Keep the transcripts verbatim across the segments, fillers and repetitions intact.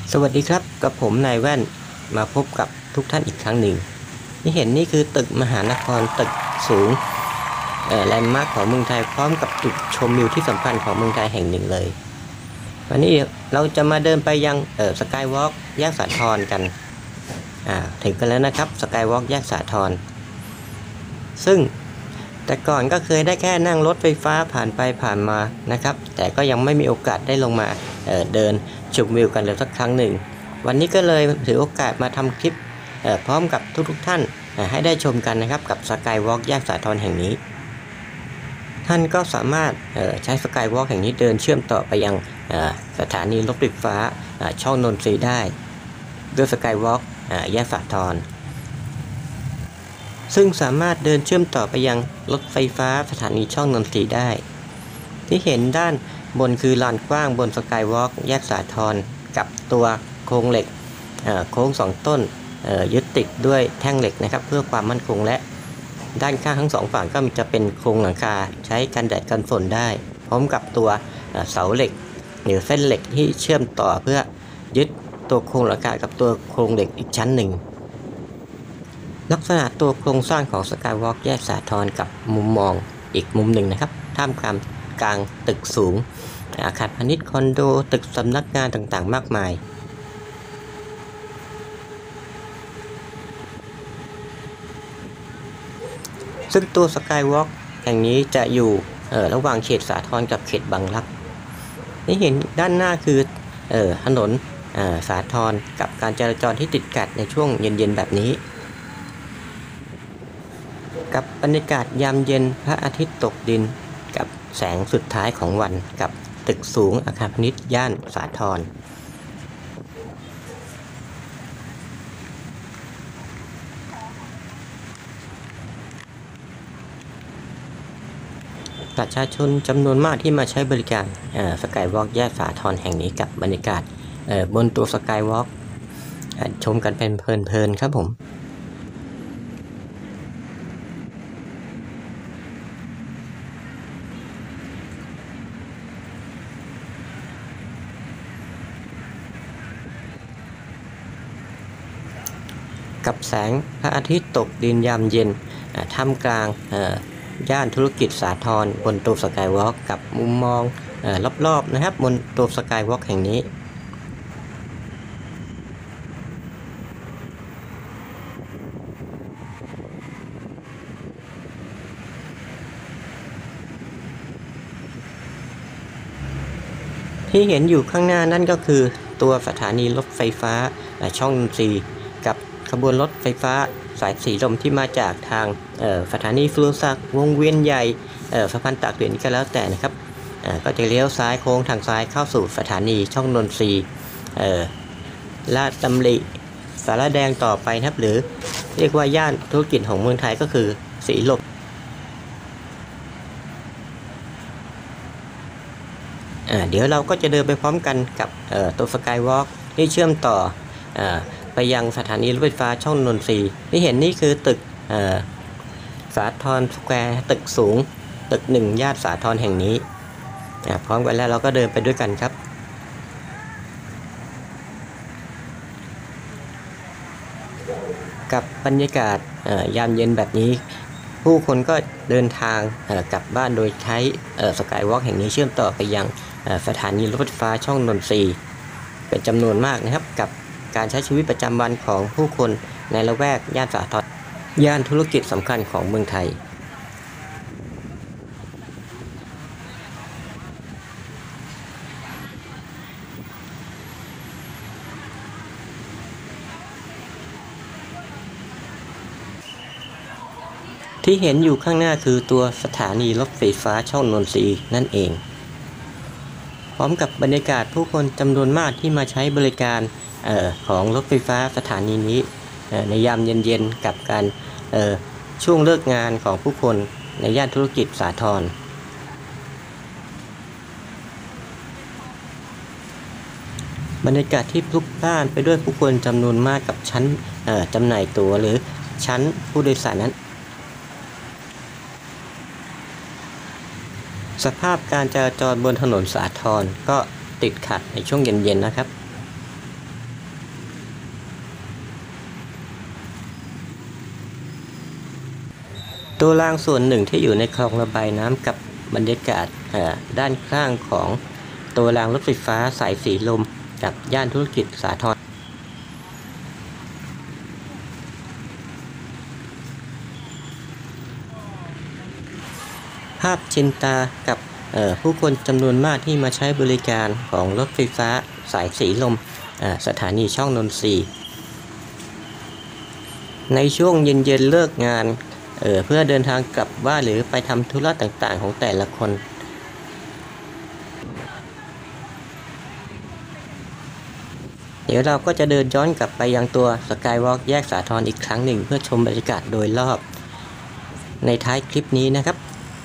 สวัสดีครับกับผมนายแว่นมาพบกับทุกท่านอีกครั้งหนึ่งที่เห็นนี่คือตึกมหานครตึกสูงแลนด์มาร์คของเมืองไทยพร้อมกับจุดชมวิวที่สำคัญของเมืองไทยแห่งหนึ่งเลยวันนี้เราจะมาเดินไปยังสกายวอล์กแยกสาทรกันถึงกันแล้วนะครับสกายวอล์กแยกสาทรซึ่งแต่ก่อนก็เคยได้แค่นั่งรถไฟฟ้าผ่านไปผ่านมานะครับแต่ก็ยังไม่มีโอกาสได้ลงมา เ, เดินชมวิวกันเลยสักครั้งหนึ่งวันนี้ก็เลยถือโอกาสมาทำคลิปพร้อมกับทุกๆท่านให้ได้ชมกันนะครับกับสกายวอล์กแยกสาทรแห่งนี้ท่านก็สามารถใช้สกายวอล์กแห่งนี้เดินเชื่อมต่อไปยังสถานีรถไฟฟ้าช่องนนทรีได้ด้วยสกายวอล์กแยกสาทรซึ่งสามารถเดินเชื่อมต่อไปยังรถไฟฟ้าสถานีช่องนนทรีได้ที่เห็นด้านบนคือลานกว้างบนสกายวอล์กแยกสาทรกับตัวโครงเหล็กโค้งสองต้นยึดติดด้วยแท่งเหล็กนะครับเพื่อความมั่นคงและด้านข้างทั้งสองฝั่งก็จะเป็นโครงหลังคาใช้กันแดดกันฝนได้พร้อมกับตัวเสาเหล็กหรือเส้นเหล็กที่เชื่อมต่อเพื่อยึดตัวโครงหลังคากับตัวโครงเหล็กอีกชั้นหนึ่งลักษณะตัวโครงสร้างของสกายวอล์กแยกสาทรกับมุมมองอีกมุมหนึ่งนะครับท่ามกลางกลางตึกสูงอาคารพาณิชย์คอนโดตึกสำนักงานต่างๆมากมายซึ่งตัวสกายวอล์กแห่งนี้จะอยู่ระหว่างเขตสาทรกับเขตบางรักที่เห็นด้านหน้าคือถนนสาทรกับการจราจรที่ติดขัดในช่วงเย็นๆแบบนี้กับบรรยากาศยามเย็นพระอาทิตย์ตกดินกับแสงสุดท้ายของวันกับตึกสูงอาคารพาณิชย์ย่านสาทรประชาชนจำนวนมากที่มาใช้บริการสกายวอล์กแยกสาทรแห่งนี้กับบรรยากาศบนตัวสกายวอล์กชมกันเป็นเพลินๆครับผมกับแสงพระอาทิตย์ตกดินยามเย็นท่ามกลางย่านธุรกิจสาทรบนตัวสกายวอล์กกับมุมมองรอบๆนะครับบนตัวสกายวอล์กแห่งนี้ที่เห็นอยู่ข้างหน้านั่นก็คือตัวสถานีรถไฟฟ้าช่องนนทรีกับขบวนรถไฟฟ้าสายสีลมที่มาจากทางสถานีสุรศักดิ์วงเวียนใหญ่สะพานตากสินก็แล้วแต่นะครับก็จะเลี้ยวซ้ายโค้งทางซ้ายเข้าสู่สถานีช่องนนทรีลาดตำริสารแดงต่อไปนะครับหรือเรียกว่าย่านธุรกิจของเมืองไทยก็คือสีลมเดี๋ยวเราก็จะเดินไปพร้อมกันกับตัวสกายวอล์กที่เชื่อมต่อไปยังสถานีรถไฟฟ้าช่องนนทรีที่เห็นนี่คือตึกสาทรสแควร์ตึกสูงตึกหนึ่งย่านสาทรแห่งนี้พร้อมกันแล้วเราก็เดินไปด้วยกันครับกับบรรยากาศยามเย็นแบบนี้ผู้คนก็เดินทางกลับบ้านโดยใช้สกายวอล์กแห่งนี้เชื่อมต่อไปยังสถานีรถไฟฟ้าช่องนนทรีเป็นจำนวนมากนะครับกับการใช้ชีวิตประจำวันของผู้คนในละแวกย่านสาทรย่านธุรกิจสำคัญของเมืองไทยที่เห็นอยู่ข้างหน้าคือตัวสถานีรถไฟฟ้าช่องนนทรีนั่นเองพร้อมกับบรรยากาศผู้คนจำนวนมากที่มาใช้บริการออของรถไฟฟ้าสถานีนี้ในยามเย็นๆกับการช่วงเลิกงานของผู้คนในย่านธุรกิจสาทรบรรยากาศที่พลุกพล่านไปด้วยผู้คนจำนวนมากกับชั้นจำหน่ายตั๋วหรือชั้นผู้โดยสารนั้น สภาพการจราจรบนถนนสาทรก็ติดขัดในช่วงเย็นๆนะครับตัวรางส่วนหนึ่งที่อยู่ในคลองระบายน้ำกับบรรยากาศด้านข้างของตัวรางรถไฟฟ้าสายสีลมกับย่านธุรกิจสาทรภาพชินตากับผู้คนจำนวนมากที่มาใช้บริการของรถไฟฟ้าสายสีลมสถานีช่องนนทรีย์ในช่วงเย็นๆเลิกงานเเพื่อเดินทางกลับบ้านหรือไปทำธุระต่างๆของแต่ละคนเดี๋ยวเราก็จะเดินย้อนกลับไปยังตัวสกายวอล์กแยกสาทรอีกครั้งหนึ่งเพื่อชมบรรยากาศโดยรอบในท้ายคลิปนี้นะครับ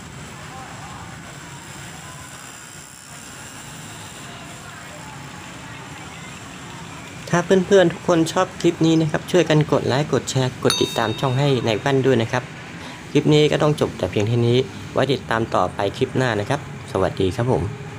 ถ้าเพื่อนๆทุกคนชอบคลิปนี้นะครับช่วยกันกดไลค์กดแชร์กดติดตามช่องให้ในแว่นด้วยนะครับคลิปนี้ก็ต้องจบแต่เพียงเท่านี้ไว้ติดตามต่อไปคลิปหน้านะครับสวัสดีครับผม